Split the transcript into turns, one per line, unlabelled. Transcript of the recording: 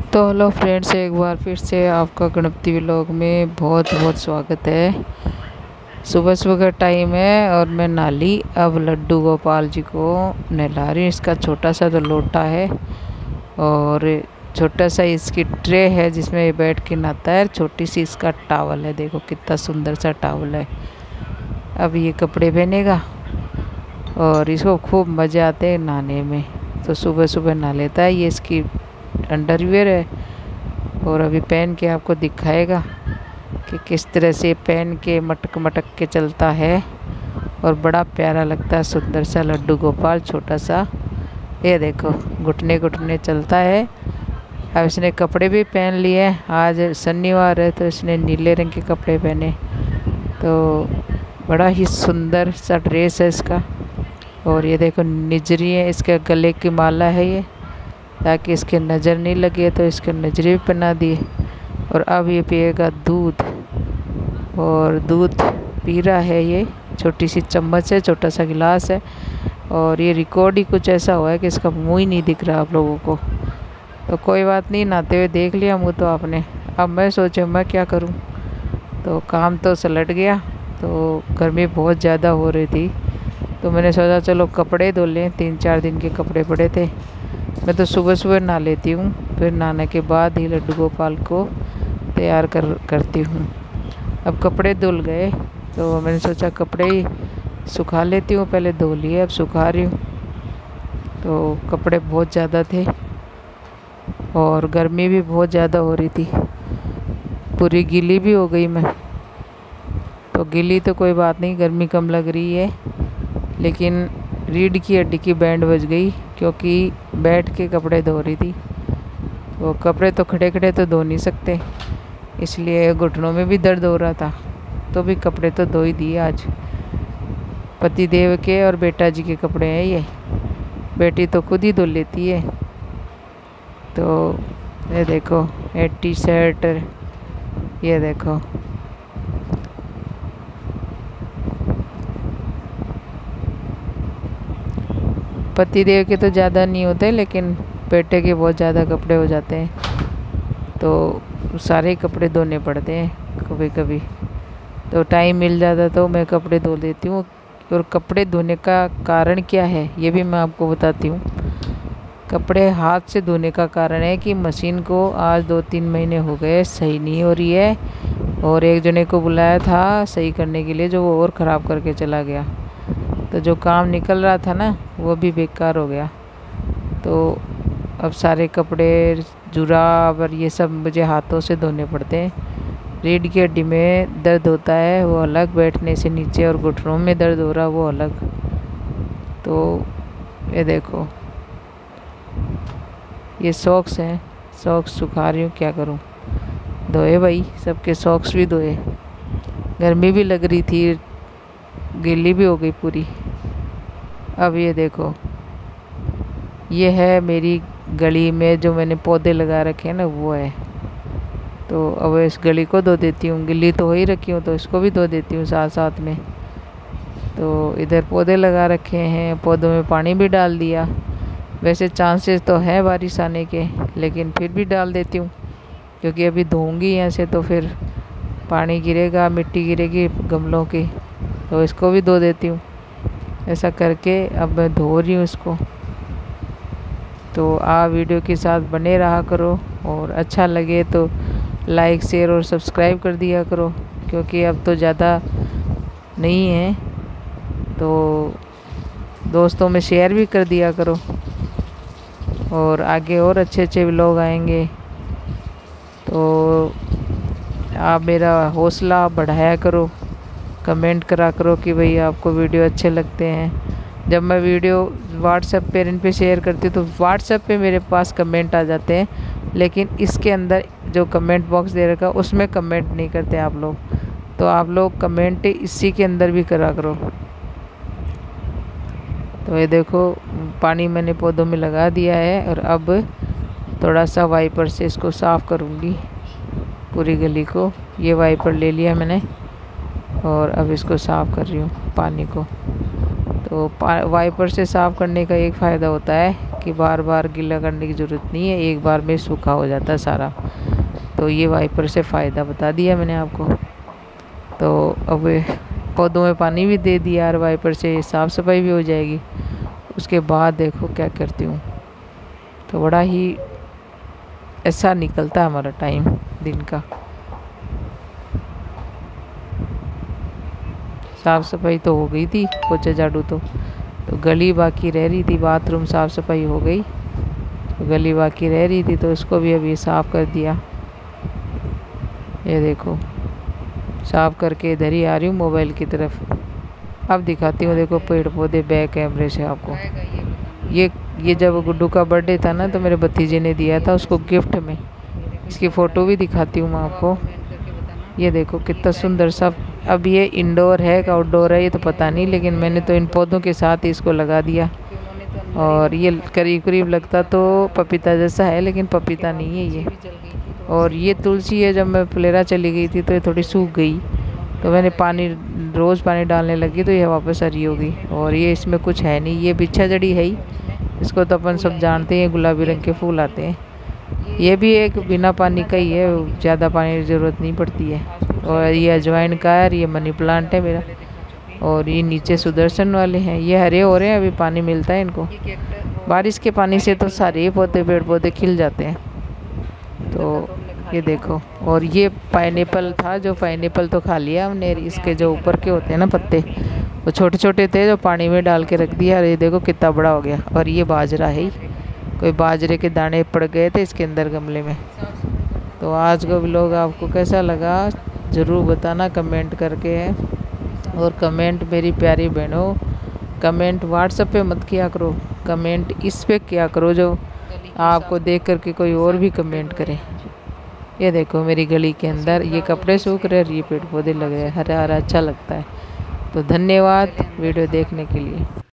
तो hello friends, एक बार फिर से आपका गणपति व्लॉग में बहुत बहुत स्वागत है। सुबह सुबह का टाइम है और मैं नाली अब लड्डू गोपाल जी को नहला रही हूँ। इसका छोटा सा तो लोटा है और छोटा सा इसकी ट्रे है जिसमें ये बैठ के नहाता है। छोटी सी इसका टॉवल है, देखो कितना सुंदर सा टॉवल है। अब ये कपड़े पहनेगा और इसको खूब मज़े आते हैं नहाने में, तो सुबह सुबह नहा लेता है। ये इसकी अंडरवियर है और अभी पहन के आपको दिखाएगा कि किस तरह से पहन के मटक मटक के चलता है और बड़ा प्यारा लगता है। सुंदर सा लड्डू गोपाल छोटा सा, ये देखो घुटने घुटने चलता है। अब इसने कपड़े भी पहन लिए। आज शनिवार है तो इसने नीले रंग के कपड़े पहने, तो बड़ा ही सुंदर सा ड्रेस है इसका। और ये देखो निजरी है, इसके गले की माला है ये, ताकि इसके नज़र नहीं लगे, तो इसके नजरें भी पहना दी। और अब ये पिएगा दूध, और दूध पी रहा है। ये छोटी सी चम्मच है, छोटा सा गिलास है। और ये रिकॉर्ड ही कुछ ऐसा हुआ है कि इसका मुंह ही नहीं दिख रहा आप लोगों को। तो कोई बात नहीं, नहाते हुए देख लिया मुँह तो आपने। अब मैं सोचा मैं क्या करूं, तो काम तो सलट गया। तो गर्मी बहुत ज़्यादा हो रही थी, तो मैंने सोचा चलो कपड़े धो लें। 3-4 दिन के कपड़े पड़े थे। मैं तो सुबह सुबह नहा लेती हूँ, फिर नहाने के बाद ही लड्डू गोपाल को तैयार करती हूँ। अब कपड़े धुल गए तो मैंने सोचा कपड़े ही सुखा लेती हूँ। पहले धो लिए, अब सुखा रही हूँ। तो कपड़े बहुत ज़्यादा थे और गर्मी भी बहुत ज़्यादा हो रही थी, पूरी गीली भी हो गई मैं। तो गीली तो कोई बात नहीं, गर्मी कम लग रही है, लेकिन रीढ़ की हड्डी की बैंड बज गई क्योंकि बैठ के कपड़े धो रही थी। वो कपड़े तो खड़े खड़े तो धो नहीं सकते, इसलिए घुटनों में भी दर्द हो रहा था, तो भी कपड़े तो धो ही दिए आज। पति देव के और बेटा जी के कपड़े हैं ये, बेटी तो खुद ही धो लेती है। तो ये देखो ये टी शर्ट, ये देखो पति देव के तो ज़्यादा नहीं होते, लेकिन बेटे के बहुत ज़्यादा कपड़े हो जाते हैं, तो सारे कपड़े धोने पड़ते हैं कभी कभी। तो टाइम मिल जाता तो मैं कपड़े धो देती हूँ। और कपड़े धोने का कारण क्या है ये भी मैं आपको बताती हूँ। कपड़े हाथ से धोने का कारण है कि मशीन को आज 2-3 महीने हो गए सही नहीं हो रही है, और एक जने को बुलाया था सही करने के लिए, जो वो और ख़राब करके चला गया। तो जो काम निकल रहा था ना वो भी बेकार हो गया। तो अब सारे कपड़े, जुराब और ये सब मुझे हाथों से धोने पड़ते हैं। रीढ़ की हड्डी में दर्द होता है वो अलग, बैठने से नीचे, और घुटनों में दर्द हो रहा वो अलग। तो ये देखो ये सॉक्स हैं, सॉक्स सुखा रही हूँ, क्या करूँ, धोए भाई, सबके सॉक्स भी धोए। गर्मी भी लग रही थी, गीली भी हो गई पूरी। अब ये देखो ये है मेरी गली में जो मैंने पौधे लगा रखे हैं ना, वो है। तो अब इस गली को धो देती हूँ, गिल्ली तो हो ही रखी हूँ तो इसको भी धो देती हूँ साथ साथ में। तो इधर पौधे लगा रखे हैं, पौधों में पानी भी डाल दिया। वैसे चांसेस तो है बारिश आने के, लेकिन फिर भी डाल देती हूँ क्योंकि अभी धोऊंगी यहाँ से तो फिर पानी गिरेगा, मिट्टी गिरेगी गमलों की, तो इसको भी धो देती हूँ। ऐसा करके अब मैं धो रही हूँ इसको। तो आप वीडियो के साथ बने रहा करो, और अच्छा लगे तो लाइक शेयर और सब्सक्राइब कर दिया करो, क्योंकि अब तो ज़्यादा नहीं है, तो दोस्तों में शेयर भी कर दिया करो। और आगे और अच्छे अच्छे व्लॉग आएंगे, तो आप मेरा हौसला बढ़ाया करो, कमेंट करा करो कि भाई आपको वीडियो अच्छे लगते हैं। जब मैं वीडियो व्हाट्सएप पे इन पे शेयर करती हूँ तो व्हाट्सएप पे मेरे पास कमेंट आ जाते हैं, लेकिन इसके अंदर जो कमेंट बॉक्स दे रखा उसमें कमेंट नहीं करते आप लोग। तो आप लोग कमेंट इसी के अंदर भी करा करो। तो ये देखो पानी मैंने पौधों में लगा दिया है, और अब थोड़ा सा वाइपर से इसको साफ़ करूँगी पूरी गली को। ये वाइपर ले लिया मैंने और अब इसको साफ़ कर रही हूँ पानी को। तो वाइपर से साफ़ करने का एक फ़ायदा होता है कि बार बार गीला करने की ज़रूरत नहीं है, एक बार में सूखा हो जाता है सारा। तो ये वाइपर से फ़ायदा बता दिया मैंने आपको। तो अब पौधों में पानी भी दे दिया और वाइपर से साफ़ सफाई भी हो जाएगी। उसके बाद देखो क्या करती हूँ, तो बड़ा ही ऐसा निकलता है हमारा टाइम दिन का। साफ़ सफाई तो हो गई थी, पोछा झाड़ू तो गली बाकी रह रही थी। बाथरूम साफ़ सफाई हो गई, तो गली बाकी रह रही थी, तो उसको भी अभी साफ़ कर दिया। ये देखो साफ़ करके इधर ही आ रही हूँ मोबाइल की तरफ। अब दिखाती हूँ, देखो पेड़ पौधे बैक कैमरे से आपको। ये जब गुड्डू का बर्थडे था ना, तो मेरे भतीजे ने दिया था उसको गिफ्ट में। इसकी फ़ोटो भी दिखाती हूँ मैं आपको। ये देखो कितना सुंदर सा। अब ये इंडोर है कि आउटडोर है ये तो पता नहीं, लेकिन मैंने तो इन पौधों के साथ ही इसको लगा दिया। और ये करीब करीब लगता तो पपीता जैसा है, लेकिन पपीता नहीं है ये। और ये तुलसी है, जब मैं फुलेरा चली गई थी तो ये थोड़ी सूख गई, तो मैंने रोज़ पानी डालने लगी तो ये वापस हरी हो गई। और ये इसमें कुछ है नहीं, ये बिच्छा जड़ी है ही, इसको तो अपन सब जानते हैं, गुलाबी रंग के फूल आते हैं। ये भी एक बिना पानी का ही है, ज़्यादा पानी की ज़रूरत नहीं पड़ती है। और ये अजवाइन का है, ये मनी प्लांट है मेरा। और ये नीचे सुदर्शन वाले हैं, ये हरे हो रहे हैं, अभी पानी मिलता है इनको। बारिश के पानी से तो सारे पौधे पेड़ पौधे खिल जाते हैं। तो ये देखो, और ये पाइनएप्पल था, जो पाइनएप्पल तो खा लिया हमने। इसके जो ऊपर के होते हैं ना पत्ते, वो छोटे छोटे थे, जो पानी में डाल के रख दिया। और ये देखो कितना बड़ा हो गया। और ये बाजरा है ही, कोई बाजरे के दाने पड़ गए थे इसके अंदर गमले में। तो आज का व्लॉग आपको कैसा लगा ज़रूर बताना कमेंट करके। और कमेंट मेरी प्यारी बहनों, कमेंट व्हाट्सएप पे मत किया करो, कमेंट इस पे किया करो जो आपको देख करके कोई और भी कमेंट करे। ये देखो मेरी गली के अंदर ये कपड़े सूख रहे और ये पेड़ पौधे लग रहे हैं, हरा हरा अच्छा लगता है। तो धन्यवाद वीडियो देखने के लिए।